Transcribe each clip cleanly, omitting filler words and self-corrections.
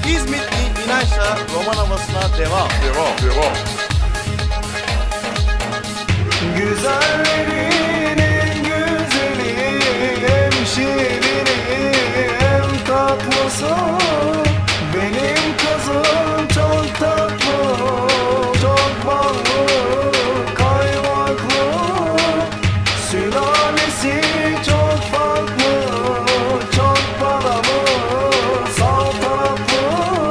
İzmitli inançla roman havasına devam. Güzellerin en güzeli, en şirini, en tatlısı. Benim kızım çok tatlı, çok ballı, kaymaklı. Sülalesi çok farklı, çok paralı, saltanatlı.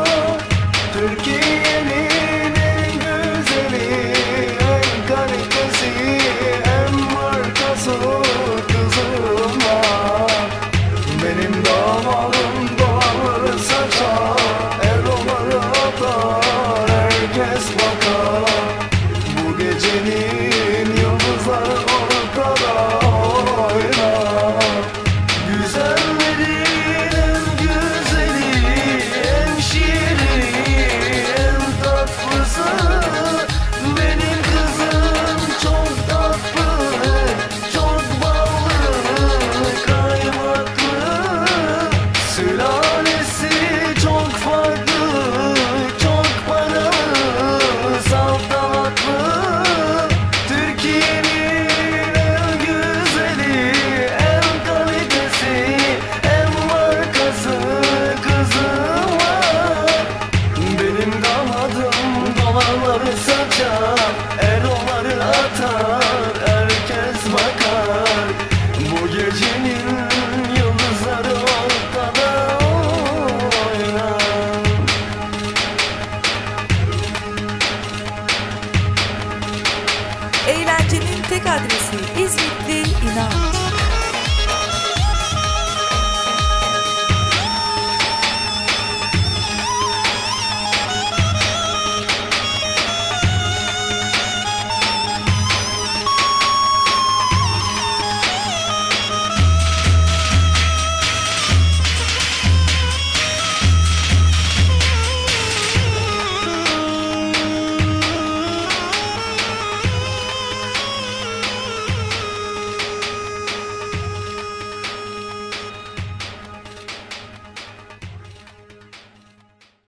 Türkiye'nin en güzeli, en kalitesi, en markası kızım var. Benim damadım dolarları saçar, euroları atar, herkes bakar. Bu gecenin yıldızları ortada oynar. Güzellerin en güzeli, en şirini, en tatlısı. Benim kızım çok tatlı, çok ballı, kaymaklı. Sülalesi çok farklı, çok paralı, saltanatlı. Türkiye'nin en güzeli, en kalitesi, en markası kızım var. Benim damadım dolarları saçar, euroları atar, herkes bakar. Bu gecenin yıldızları ortada oynar. Eğlencenin tek adresi